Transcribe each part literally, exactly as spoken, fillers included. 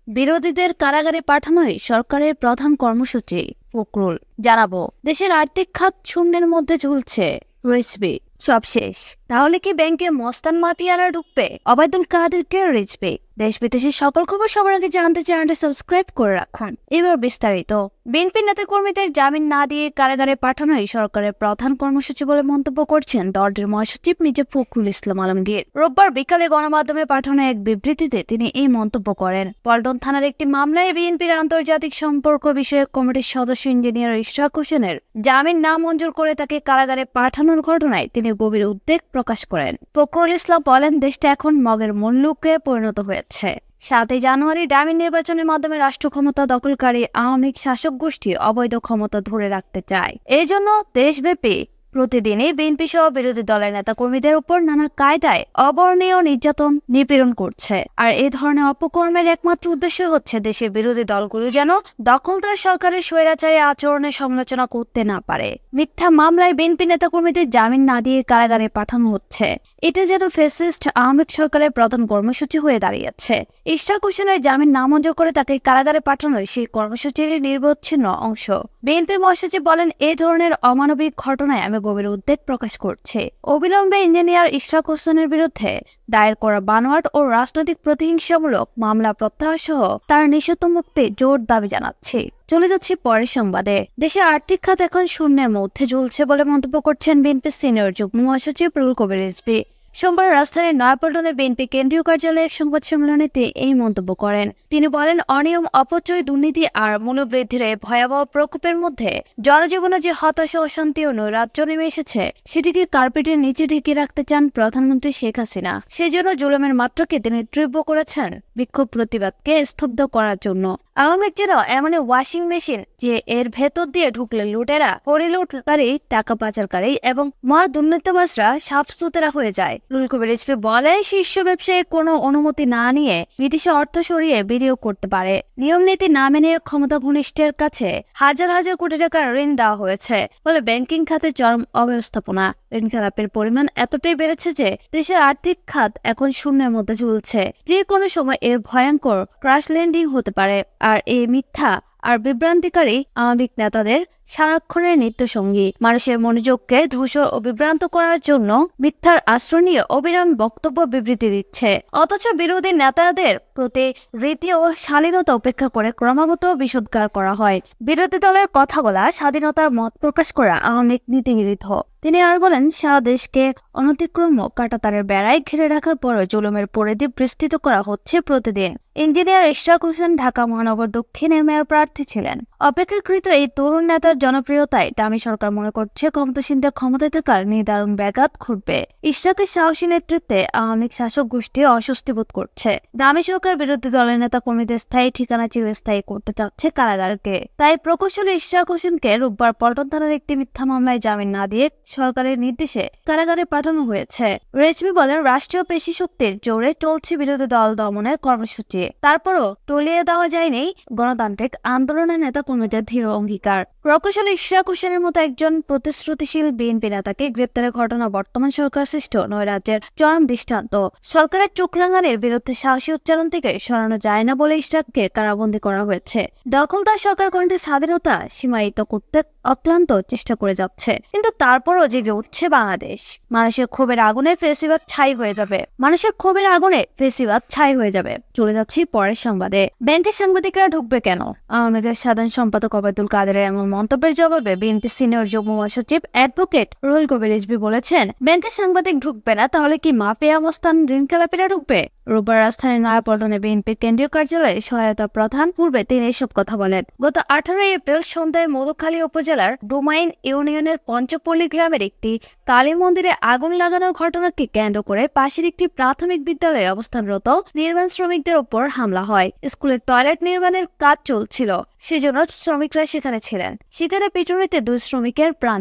বিরোধীদের কারাগারে পাঠানোই সরকারের প্রধান কর্মসূচি। ফখরুল জানাবো, দেশের আর্থিক খাত শূন্যের মধ্যে ঝুলছে। রিজভী সব শেষ, তাহলে কি ব্যাংকে মস্তান মাফিয়ারা ঢুকবে? ওবায়দুল কাদেরকে রিজভী। দেশ বিদেশের সকল খবর সবার আগে জানতে চ্যানেলটা সাবস্ক্রাইব করে রাখুন। এবার বিস্তারিত। বিএনপি নেতাকর্মীদের জামিন না দিয়ে কারাগারে পাঠানোই সরকারের প্রধান কর্মসূচি বলে মন্তব্য করছেন দলটির মহাসচিব মির্জা ফখরুল ইসলাম আলমগীর। রোববার বিকালে গণমাধ্যমে পাঠানো এক বিবৃতিতে তিনি এই মন্তব্য করেন। পল্টন থানার একটি মামলায় বিএনপির আন্তর্জাতিক সম্পর্ক বিষয়ক কমিটির সদস্য ইঞ্জিনিয়ার ইশরাক হোসেনের জামিন না মঞ্জুর করে তাকে কারাগারে পাঠানোর ঘটনায় তিনি গভীর উদ্বেগ প্রকাশ করেন। ফখরুল ইসলাম বলেন, দেশটা এখন মগের মুল্লুকে পরিণত হয়েছে। সাতই জানুয়ারি ডামি নির্বাচনের মাধ্যমে রাষ্ট্র ক্ষমতা দখলকারী আওয়ামী লীগ শাসক গোষ্ঠী অবৈধ ক্ষমতা ধরে রাখতে চায়। এই জন্য দেশব্যাপী প্রতিদিনই বিএনপি সহ বিরোধী দলের নেতাকর্মীদের উপর নানা কায়দায় অবর্ণীয় নির্যাতন নিপীড়ন করছে। আর এই ধরনের অপকর্মের একমাত্র উদ্দেশ্য হচ্ছে দেশের বিরোধী দলগুলো যেন দখলদার সরকারের স্বৈরাচারী আচরণের সমালোচনা করতে না পারে। মিথ্যা মামলায় বিএনপি নেতাকর্মীদের জামিন না দিয়ে কারাগারে পাঠানো হচ্ছে। এটা যেন ফ্যাসিস্ট আওয়ামী লীগ সরকারের প্রধান কর্মসূচি হয়ে দাঁড়িয়েছে। ইশরাক হোসেনের জামিন না মঞ্জুর করে তাকে কারাগারে পাঠানোই সেই কর্মসূচির নির্বিচ্ছিন্ন অংশ। বিএনপি মহাসচিব বলেন, এই ধরনের অমানবিক ঘটনায় আমি গভীর উদ্বেগ প্রকাশ করছে। অবিলম্বে ইঞ্জিনিয়ার ইশরাক হোসেনের বিরুদ্ধে দায়ের করা বানোয়াট ও রাজনৈতিক প্রতিহিংসামূলক মামলা প্রত্যাহার সহ তার নিঃশর্ত মুক্তি জোর দাবি জানাচ্ছি। চলে যাচ্ছি পরের সংবাদে। দেশের আর্থিক খাত এখন শূন্যের মধ্যে ঝুলছে বলে মন্তব্য করছেন বিএনপির সিনিয়র যুগ্ম মহাসচিব রুহুল কবির রিজভী। সোমবার রাজধানীর নয়াপল্টনে বিএনপি কেন্দ্রীয় কার্যালয়ে এক সংবাদ সম্মেলনে তিনি এই মন্তব্য করেন। তিনি বলেন, অনিয়ম, অপচয়, দুর্নীতি আর মূল্যবৃদ্ধির ভয়াবহ প্রকোপের মধ্যে জনজীবনে যে হতাশা, অশান্তি ও নৈরাজ্য নেমে এসেছে সেটিকে কার্পেটের নিচে ঢেকে রাখতে চান প্রধানমন্ত্রী শেখ হাসিনা। সেজন্য জুলুমের মাত্রাকে তিনি তীব্র করেছেন বিক্ষোভ প্রতিবাদকে স্তব্ধ করার জন্য। আওয়ামী লীগ যেন এমন ওয়াশিং মেশিন যে এর ভেতর দিয়ে ঢুকলে লুটেরা, হরিলুটকারী, টাকা পাচারকারী এবং মহা দুর্নীতিবাজরা সাফসুতরা হয়ে যায়। রুহুল কবির রিজভী বলেন, শীর্ষ ব্যবসায়ী কোনো অনুমতি না নিয়ে বিদেশে অর্থ সরিয়ে বিনিয়োগ করতে পারে। নিয়ম নীতি না মেনে ক্ষমতা ঘনিষ্ঠের কাছে হাজার হাজার কোটি টাকার ঋণ দেওয়া হয়েছে। ফলে ব্যাংকিং খাতে চরম অব্যবস্থাপনা, ঋণ খেলাপের পরিমাণ এতটাই বেড়েছে যে দেশের আর্থিক খাত এখন শূন্যের মধ্যে ঝুলছে। যে কোনো সময় এর ভয়ঙ্কর ক্রাশ ল্যান্ডিং হতে পারে। আর এই মিথ্যা আর বিভ্রান্তিকারী আওয়ামী লীগ নেতাদের সারাক্ষণের নিত্য সঙ্গী। মানুষের মনোযোগকে ধূসর ও বিভ্রান্ত করার জন্য মিথ্যার আশ্রয় নিয়ে অবিরাম বক্তব্য বিবৃতি দিচ্ছে। অথচ বিরোধী নেতাদের প্রতি রীতি ও শালীনতা উপেক্ষা করে ক্রমাগত বিষোদ্গার করা হয়। বিরোধী দলের কথা বলা, স্বাধীনতার মত প্রকাশ করা আওয়ামী লীগ নীতিবিরুদ্ধ। তিনি আর বলেন, সারা দেশকে অনতিক্রম কাঁটাতারের বেড়ায় ঘিরে রাখার পরও জুলুমের পরিধি বিস্তৃত করা হচ্ছে প্রতিদিন। ইঞ্জিনিয়ার ইশরাক হোসেন ঢাকা মহানগর দক্ষিণের মেয়র প্রার্থী ছিলেন। অপেক্ষাকৃত এই তরুণ নেতার জনপ্রিয়তায় দামি সরকার মনে করছে ক্ষমতাসীনদের ক্ষমতায় থাকার নির্ধারণ ব্যাঘাত ঘটবে। ইশরাকের সাহসী নেতৃত্বে আওয়ামী লীগ শাসক গোষ্ঠী অস্বস্তি বোধ করছে। দামি সরকার বিরোধী দলের নেতা কর্মীদের স্থায়ী ঠিকানা চিরস্থায়ী করতে চাচ্ছে কারাগারকে। তাই প্রকৌশলী ইশরাক হোসেনকে রোববার পল্টন থানার একটি মিথ্যা মামলায় জামিন না দিয়ে সরকারের নির্দেশে কারাগারে পাঠানো হয়েছে। রিজভী বলেন, রাষ্ট্রীয় পেশি শক্তির জোরে চলছে বিরোধী দল দমনের কর্মসূচি। তারপরও টলিয়ে দেওয়া যায়নি গণতান্ত্রিক আন্দোলনের নেতা কর্মীদের দৃঢ় অঙ্গীকার। প্রকৌশলী ইশরাক হোসেনের মতো একজন প্রতিশ্রুতিশীল বিএনপি নেতাকে গ্রেপ্তারের ঘটনা বর্তমান সরকার সৃষ্ট নৈরাজ্যের চরম দৃষ্টান্ত। সরকারের চোখ রাঙানির বিরুদ্ধে সাহসী উচ্চারণ থেকে সরানো যায় না বলে ইশরাককে কারাবন্দী করা হয়েছে। দখলদার সরকার কণ্ঠে স্বাধীনতা সীমায়িত করতে অক্লান্ত চেষ্টা করে যাচ্ছে, কিন্তু তারপরও জেগে উঠছে বাংলাদেশ। মানুষের ক্ষোভের আগুনে ফেসিবাদ ছাই হয়ে যাবে মানুষের ক্ষোভের আগুনে ফেসিবাদ ছাই হয়ে যাবে। চলে যাচ্ছি পরের সংবাদে। ব্যাংকের সাংবাদিকরা ঢুকবে কেন? আওয়ামী লীগের সাধারণ সম্পাদক ওবায়দুল কাদেরের এমন মন্তব্যের জবাবে বিএনপি সিনিয়র যুগ্ম মহাসচিব অ্যাডভোকেট রুহুল কবির রিজভী বলেছেন, ব্যাংকের সাংবাদিক ঢুকবে না, তাহলে কি মাফিয়া মস্তান ঋণ খেলাপিরা ঢুকবে? রোববার রাজধানীর নয়াপল্টনে বিএনপির কেন্দ্রীয় কার্যালয়ে সহায়তা প্রধান পূর্বে তিনি এসব কথা বলেন। গত আঠারোই এপ্রিল সন্ধ্যায় মধুখালী উপজেলার ডোমাইন ইউনিয়নের পঞ্চপল্লী গ্রামের একটি কালী মন্দিরে আগুন লাগানোর ঘটনাকে কেন্দ্র করে পাশের একটি প্রাথমিক বিদ্যালয়ে অবস্থানরত নির্মাণ শ্রমিকদের উপর হামলা হয়। স্কুলের টয়লেট নির্মাণের কাজ চলছিল, সেজন্য শ্রমিকরা সেখানে ছিলেন। সেখানে পিটুনিতে দুই শ্রমিকের প্রাণ যায়।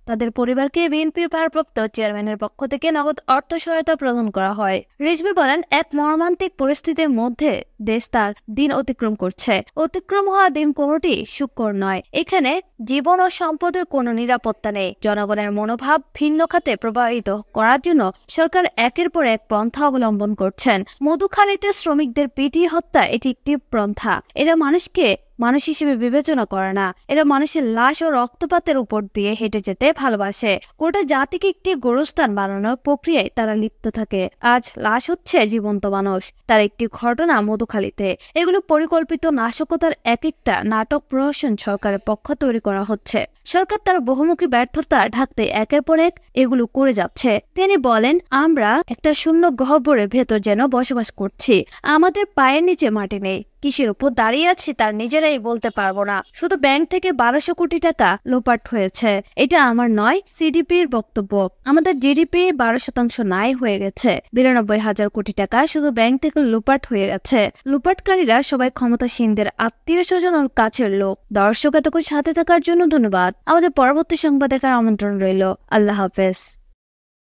তাদের পরিবারকে বিএনপির ভারপ্রাপ্ত চেয়ারম্যানের পক্ষ থেকে নগদ অর্থ সহায়তা প্রদান করা হয়। রিজভী বলেন, এক মর্মান্তিক পরিস্থিতির মধ্যে দেশ তার দিন অতিক্রম করছে। অতিক্রম হওয়া দিন কোনোটি সুখকর নয়। এখানে জীবন ও সম্পদের কোনো নিরাপত্তা নেই। জনগণের মনোভাব ভিন্ন খাতে প্রবাহিত করার জন্য সরকার একের পর এক পন্থা অবলম্বন করছেন। মধুখালীতে শ্রমিকদের পিটিয়ে হত্যা এটি একটি পন্থা। এরা মানুষকে মানুষ হিসেবে বিবেচনা করে না। এরা মানুষের লাশ ও রক্তপাতের উপর দিয়ে হেঁটে যেতে ভালোবাসে। গোটা জাতিকে একটি গোরস্থান বানানোর প্রক্রিয়ায় তারা লিপ্ত থাকে। আজ লাশ হচ্ছে জীবন্ত মানুষ। তার একটি ঘটনা মধুখালীতে। এগুলো পরিকল্পিত নাশকতার এক একটা নাটক প্রহসন সরকারের পক্ষ তৈরি করা হচ্ছে। সরকার তার বহুমুখী ব্যর্থতা ঢাকতে একের পর এক এগুলো করে যাচ্ছে। তিনি বলেন, আমরা একটা শূন্য গহ্বরের ভেতর যেন বসবাস করছি। আমাদের পায়ের নিচে মাটি নেই। কিসের উপর দাঁড়িয়ে আছি তার নিজেরাই বলতে পারবো না। শুধু ব্যাংক থেকে বারোশো কোটি টাকা লোপাট হয়েছে। এটা আমার নয়, সিডিপির বক্তব্য। আমাদের জিডিপি বারো শতাংশ নাই হয়ে গেছে। বিরানব্বই হাজার কোটি টাকা শুধু ব্যাংক থেকে লোপাট হয়ে গেছে। লোপাটকারীরা সবাই ক্ষমতাসীনদের আত্মীয় স্বজন ও কাছের লোক। দর্শক এতক্ষণ সাথে থাকার জন্য ধন্যবাদ। আমাদের পরবর্তী সংবাদ দেখার আমন্ত্রণ রইল। আল্লাহ হাফেজ।